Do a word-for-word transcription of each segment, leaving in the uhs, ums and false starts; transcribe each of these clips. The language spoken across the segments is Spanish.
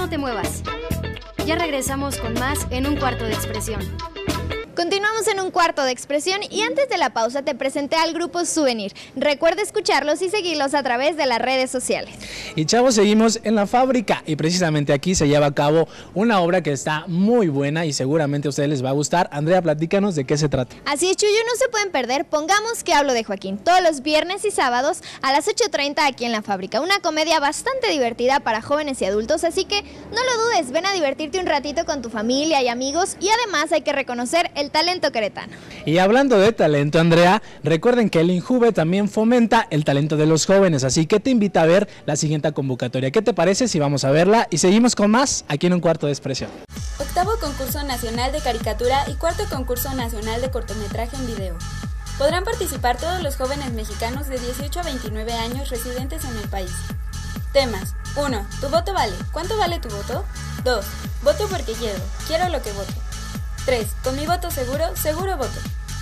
no te muevas. Ya regresamos con más en Un Cuarto de Expresión. Continuamos en Un Cuarto de Expresión y antes de la pausa te presenté al grupo Souvenir. Recuerda escucharlos y seguirlos a través de las redes sociales. Y chavos, seguimos en la fábrica y precisamente aquí se lleva a cabo una obra que está muy buena y seguramente a ustedes les va a gustar. Andrea, platícanos de qué se trata. Así es, Chuyo, no se pueden perder Pongamos que hablo de Joaquín, todos los viernes y sábados a las ocho treinta aquí en la fábrica. Una comedia bastante divertida para jóvenes y adultos, así que no lo dudes, ven a divertirte un ratito con tu familia y amigos y además hay que reconocer el talento queretano. Y hablando de talento, Andrea, recuerden que el INJUVE también fomenta el talento de los jóvenes, así que te invita a ver la siguiente convocatoria. ¿Qué te parece si vamos a verla? Y seguimos con más aquí en Un Cuarto de Expresión. Octavo Concurso Nacional de Caricatura y Cuarto Concurso Nacional de Cortometraje en Video. Podrán participar todos los jóvenes mexicanos de dieciocho a veintinueve años residentes en el país. Temas: uno. Tu voto vale. ¿Cuánto vale tu voto? dos. Voto porque quiero. Quiero lo que voto. tres. Con mi voto seguro, seguro voto.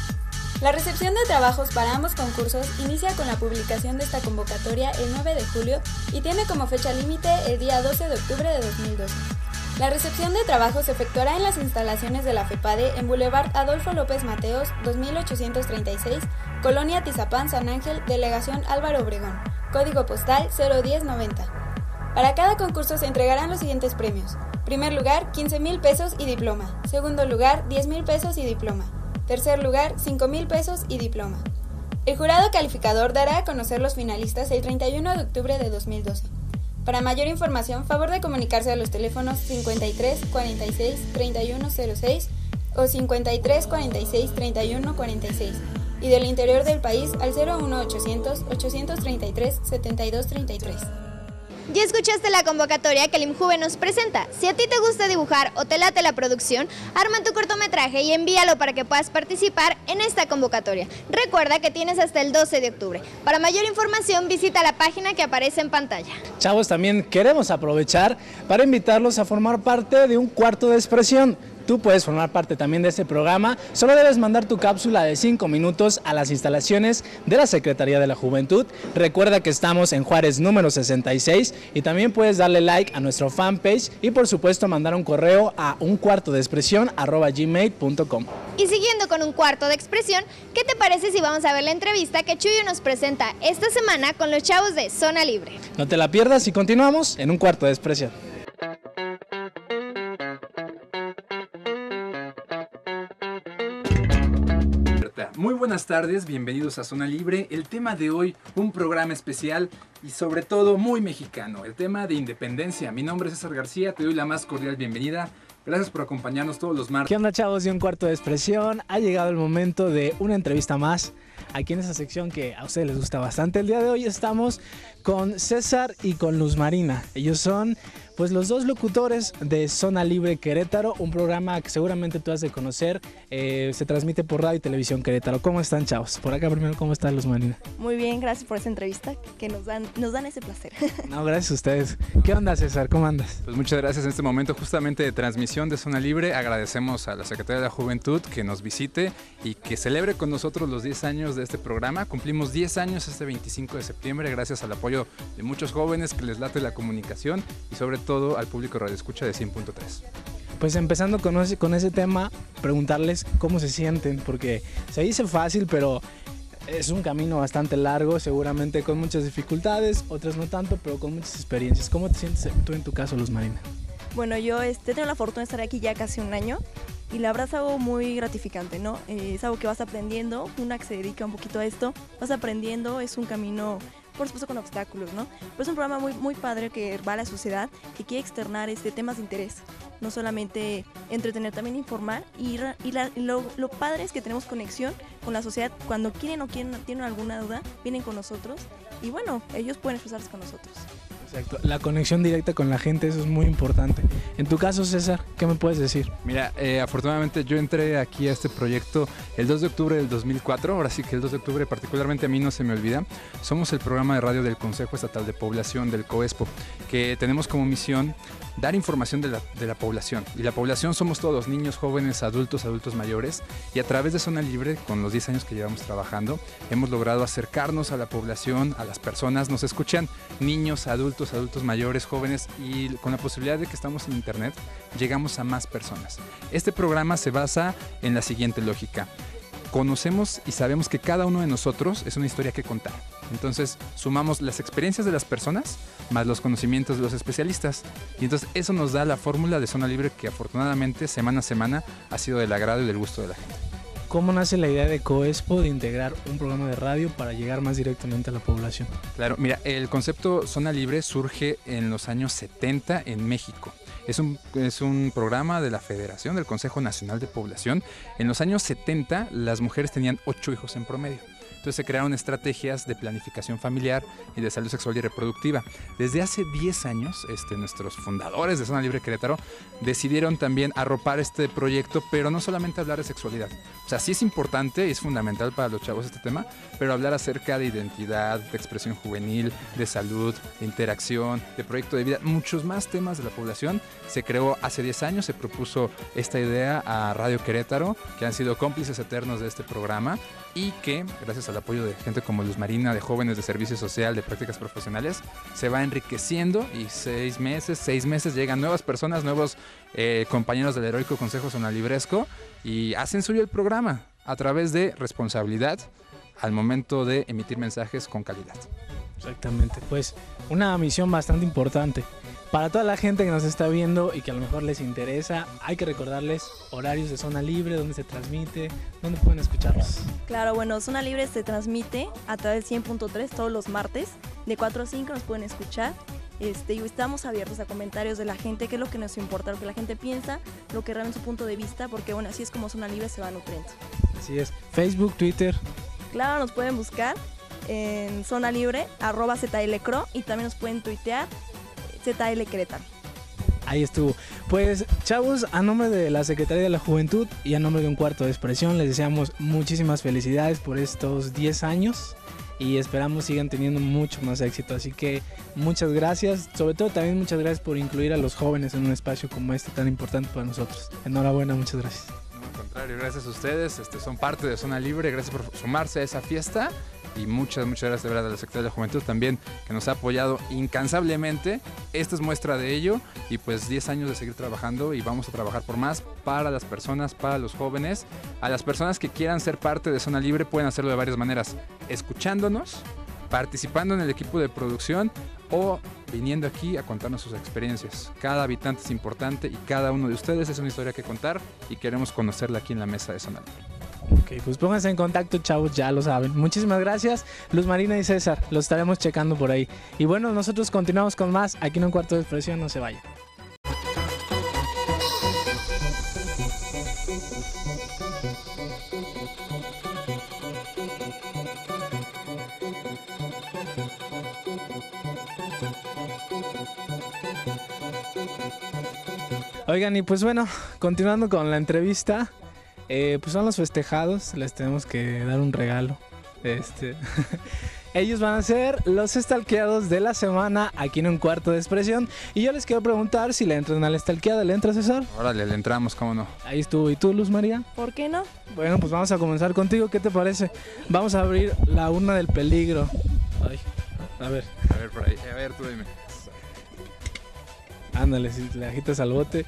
La recepción de trabajos para ambos concursos inicia con la publicación de esta convocatoria el nueve de julio y tiene como fecha límite el día doce de octubre de dos mil doce. La recepción de trabajos se efectuará en las instalaciones de la FEPADE en Boulevard Adolfo López Mateos, dos mil ochocientos treinta y seis, Colonia Tizapán, San Ángel, Delegación Álvaro Obregón, código postal cero diez noventa. Para cada concurso se entregarán los siguientes premios. Primer lugar, quince mil pesos y diploma. Segundo lugar, diez mil pesos y diploma. Tercer lugar, cinco mil pesos y diploma. El jurado calificador dará a conocer los finalistas el treinta y uno de octubre de dos mil doce. Para mayor información, favor de comunicarse a los teléfonos cincuenta y tres, cuarenta y seis, treinta y uno cero seis o cincuenta y tres, cuarenta y seis, treinta y uno cuarenta y seis y del interior del país al cero uno ochocientos, ochocientos treinta y tres, setenta y dos treinta y tres. Ya escuchaste la convocatoria que el INJUVE nos presenta. Si a ti te gusta dibujar o te late la producción, arma tu cortometraje y envíalo para que puedas participar en esta convocatoria. Recuerda que tienes hasta el doce de octubre. Para mayor información visita la página que aparece en pantalla. Chavos, también queremos aprovechar para invitarlos a formar parte de Un Cuarto de Expresión. Tú puedes formar parte también de este programa, solo debes mandar tu cápsula de cinco minutos a las instalaciones de la Secretaría de la Juventud. Recuerda que estamos en Juárez número sesenta y seis y también puedes darle like a nuestro fanpage y por supuesto mandar un correo a un cuarto de expresión arroba gmail punto com. Y siguiendo con Un Cuarto de Expresión, ¿qué te parece si vamos a ver la entrevista que Chuyo nos presenta esta semana con los chavos de Zona Libre? No te la pierdas y continuamos en Un Cuarto de Expresión. Muy buenas tardes, bienvenidos a Zona Libre. El tema de hoy, un programa especial y sobre todo muy mexicano, el tema de independencia. Mi nombre es César García, te doy la más cordial bienvenida. Gracias por acompañarnos todos los martes. ¿Qué onda, chavos de Un Cuarto de Expresión? Ha llegado el momento de una entrevista más aquí en esa sección que a ustedes les gusta bastante. El día de hoy estamos con César y con Luz Marina. Ellos son pues los dos locutores de Zona Libre Querétaro, un programa que seguramente tú has de conocer, eh, se transmite por radio y televisión Querétaro. ¿Cómo están, chavos? Por acá primero, ¿cómo está Luz Marina? Muy bien, gracias por esa entrevista, que nos dan, nos dan ese placer. No, gracias a ustedes. ¿Qué onda, César? ¿Cómo andas? Pues muchas gracias en este momento justamente de transmisión de Zona Libre. Agradecemos a la Secretaría de la Juventud que nos visite y que celebre con nosotros los diez años de este programa. Cumplimos diez años este veinticinco de septiembre gracias al apoyo de muchos jóvenes que les late la comunicación y sobre todo al público radioescucha de cien punto tres. Pues empezando con ese, con ese tema, preguntarles cómo se sienten, porque se dice fácil, pero es un camino bastante largo, seguramente con muchas dificultades, otras no tanto, pero con muchas experiencias. ¿Cómo te sientes tú en tu caso, Luz Marina? Bueno, yo este, tengo la fortuna de estar aquí ya casi un año y la verdad es algo muy gratificante, ¿no? Eh, es algo que vas aprendiendo, una que se dedica un poquito a esto, vas aprendiendo, es un camino, por supuesto con obstáculos, ¿no? Pero es un programa muy, muy padre que va a la sociedad, que quiere externar este, temas de interés, no solamente entretener, también informar y, y, la, y lo, lo padre es que tenemos conexión con la sociedad, cuando quieren o quieren, tienen alguna duda, vienen con nosotros y bueno, ellos pueden expresarse con nosotros. Exacto, la conexión directa con la gente, eso es muy importante. En tu caso, César, ¿qué me puedes decir? Mira, eh, afortunadamente yo entré aquí a este proyecto el dos de octubre del dos mil cuatro, ahora sí que el dos de octubre particularmente a mí no se me olvida. Somos el programa de radio del Consejo Estatal de Población, del COESPO, que tenemos como misión dar información de la, de la población. Y la población somos todos, niños, jóvenes, adultos, adultos mayores. Y a través de Zona Libre, con los diez años que llevamos trabajando, hemos logrado acercarnos a la población, a las personas. Nos escuchan niños, adultos, adultos, adultos mayores, jóvenes, y con la posibilidad de que estamos en internet, llegamos a más personas. Este programa se basa en la siguiente lógica. Conocemos y sabemos que cada uno de nosotros es una historia que contar. Entonces sumamos las experiencias de las personas más los conocimientos de los especialistas. Y entonces eso nos da la fórmula de Zona Libre que afortunadamente semana a semana ha sido del agrado y del gusto de la gente. ¿Cómo nace la idea de Coexpo de integrar un programa de radio para llegar más directamente a la población? Claro, mira, el concepto Zona Libre surge en los años setenta en México. Es un, es un programa de la Federación del Consejo Nacional de Población. En los años setenta las mujeres tenían ocho hijos en promedio. Entonces se crearon estrategias de planificación familiar y de salud sexual y reproductiva. Desde hace diez años, este, nuestros fundadores de Zona Libre Querétaro decidieron también arropar este proyecto, pero no solamente hablar de sexualidad. O sea, sí es importante y es fundamental para los chavos este tema, pero hablar acerca de identidad, de expresión juvenil, de salud, de interacción, de proyecto de vida, muchos más temas de la población. Se creó hace diez años, se propuso esta idea a Radio Querétaro, que han sido cómplices eternos de este programa y que, gracias al apoyo de gente como Luz Marina, de jóvenes de servicio social, de prácticas profesionales, se va enriqueciendo y seis meses, seis meses llegan nuevas personas, nuevos eh, compañeros del heroico Consejo Zonalibresco y hacen suyo el programa a través de responsabilidad al momento de emitir mensajes con calidad. Exactamente, pues una misión bastante importante. Para toda la gente que nos está viendo y que a lo mejor les interesa, hay que recordarles horarios de Zona Libre, dónde se transmite, dónde pueden escucharlos. Claro, bueno, Zona Libre se transmite a través del cien punto tres todos los martes, de cuatro a cinco nos pueden escuchar. Este, y estamos abiertos a comentarios de la gente, qué es lo que nos importa, lo que la gente piensa, lo que realmente es su punto de vista, porque bueno, así es como Zona Libre se va nutriendo. Así es, Facebook, Twitter. Claro, nos pueden buscar en Zona Libre, arroba ZLCro, y también nos pueden tuitear Z L Querétaro. Ahí estuvo. Pues chavos, a nombre de la Secretaría de la Juventud y a nombre de Un Cuarto de Expresión, les deseamos muchísimas felicidades por estos diez años y esperamos sigan teniendo mucho más éxito. Así que muchas gracias, sobre todo también muchas gracias por incluir a los jóvenes en un espacio como este tan importante para nosotros. Enhorabuena, muchas gracias. No, al contrario, gracias a ustedes, este, son parte de Zona Libre, gracias por sumarse a esa fiesta. Y muchas, muchas gracias de verdad a la Secretaría de la Juventud también, que nos ha apoyado incansablemente. Esta es muestra de ello y pues diez años de seguir trabajando y vamos a trabajar por más para las personas, para los jóvenes. A las personas que quieran ser parte de Zona Libre pueden hacerlo de varias maneras, escuchándonos, participando en el equipo de producción o viniendo aquí a contarnos sus experiencias. Cada habitante es importante y cada uno de ustedes es una historia que contar y queremos conocerla aquí en la mesa de Zona Libre. Ok, pues pónganse en contacto, chavos, ya lo saben. Muchísimas gracias, Luz Marina y César, los estaremos checando por ahí. Y bueno, nosotros continuamos con más aquí en Un Cuarto de Expresión, no se vayan. Oigan, y pues bueno, continuando con la entrevista, eh, pues son los festejados, les tenemos que dar un regalo. Este, ellos van a ser los stalkeados de la semana aquí en Un Cuarto de Expresión. Y yo les quiero preguntar si le entran a la stalkeada. ¿Le entra, César? Órale, le entramos, cómo no. Ahí estuvo. ¿Y tú, Luz María? ¿Por qué no? Bueno, pues vamos a comenzar contigo. ¿Qué te parece? Vamos a abrir la urna del peligro. Ay, a ver. A ver, por ahí. A ver, tú dime. Ándale, si le agitas al bote.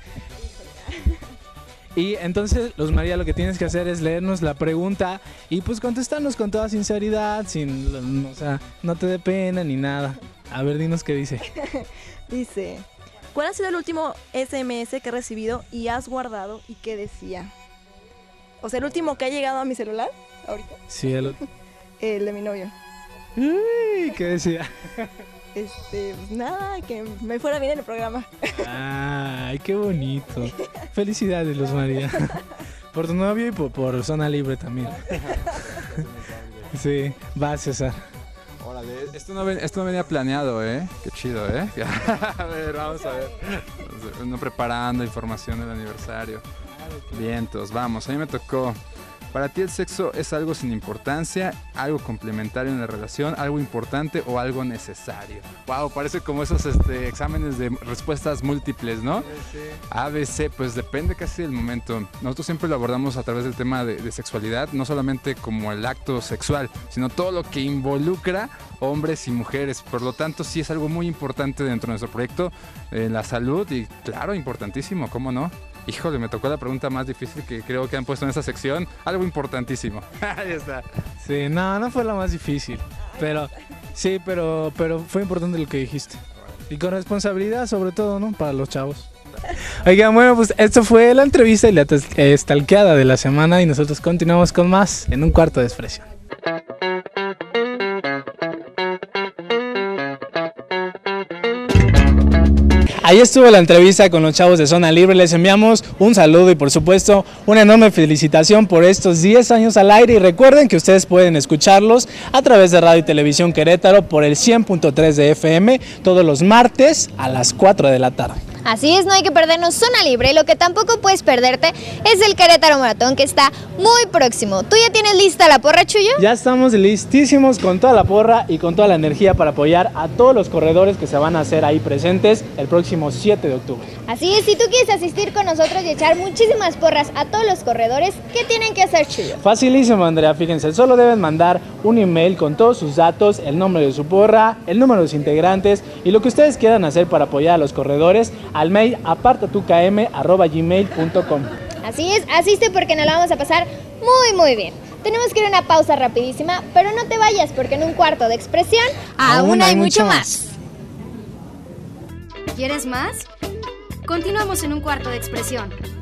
Y entonces, Luz María, lo que tienes que hacer es leernos la pregunta y pues contestarnos con toda sinceridad, sin, o sea, no te dé pena ni nada. A ver, dinos qué dice. Dice, ¿cuál ha sido el último S M S que has recibido y has guardado y qué decía? O sea, el último que ha llegado a mi celular, ahorita. Sí, el, el de mi novio. Uy, ¿qué decía? Este, pues nada, que me fuera bien en el programa. Ay, qué bonito. Felicidades, Luz María. Por tu novio y por, por Zona Libre también. Sí, va, César. Órale, esto no, ven, esto no venía planeado, ¿eh? Qué chido, ¿eh? A ver, vamos a ver. No preparando información del aniversario. Vientos, vamos, a mí me tocó. Para ti el sexo es algo sin importancia algo complementario en la relación, algo importante o algo necesario. Wow, parece como esos este, exámenes de respuestas múltiples, ¿no? A B C, pues depende casi del momento. Nosotros siempre lo abordamos a través del tema de, de sexualidad, no solamente como el acto sexual, sino todo lo que involucra hombres y mujeres. Por lo tanto, sí es algo muy importante dentro de nuestro proyecto, eh, la salud, y claro, importantísimo, ¿cómo no? Híjole, me tocó la pregunta más difícil que creo que han puesto en esta sección. Algo importantísimo. Ahí está. Sí, no, no fue la más difícil. Pero, sí, pero, pero fue importante lo que dijiste. Y con responsabilidad, sobre todo, ¿no? Para los chavos. Oigan, bueno, pues esto fue la entrevista y la estalqueada de la semana. Y nosotros continuamos con más en un cuarto de expresión. Ahí estuvo la entrevista con los chavos de Zona Libre. Les enviamos un saludo y por supuesto una enorme felicitación por estos diez años al aire. Y recuerden que ustedes pueden escucharlos a través de Radio y Televisión Querétaro por el cien punto tres de F M todos los martes a las cuatro de la tarde. Así es, no hay que perdernos Zona Libre. Lo que tampoco puedes perderte es el Querétaro Maratón, que está muy próximo. ¿Tú ya tienes lista la porra, Chuyo? Ya estamos listísimos con toda la porra y con toda la energía para apoyar a todos los corredores que se van a hacer ahí presentes el próximo siete de octubre. Así es, si tú quieres asistir con nosotros y echar muchísimas porras a todos los corredores, ¿qué tienen que hacer, Chuyo? Facilísimo, Andrea, fíjense, solo deben mandar un email con todos sus datos, el nombre de su porra, el número de los integrantes y lo que ustedes quieran hacer para apoyar a los corredores al mail apartatucm arroba gmail punto com. Así es, asiste porque nos la vamos a pasar muy muy bien. Tenemos que ir a una pausa rapidísima, pero no te vayas porque en un cuarto de expresión aún hay mucho más. ¿Quieres más? Continuamos en un cuarto de expresión.